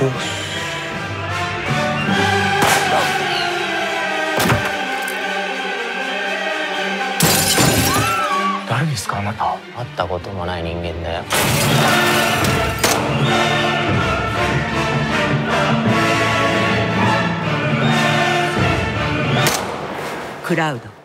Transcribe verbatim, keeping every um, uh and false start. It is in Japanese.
よし。誰ですかあなた。 会ったこともない人間だよ。 クラウド。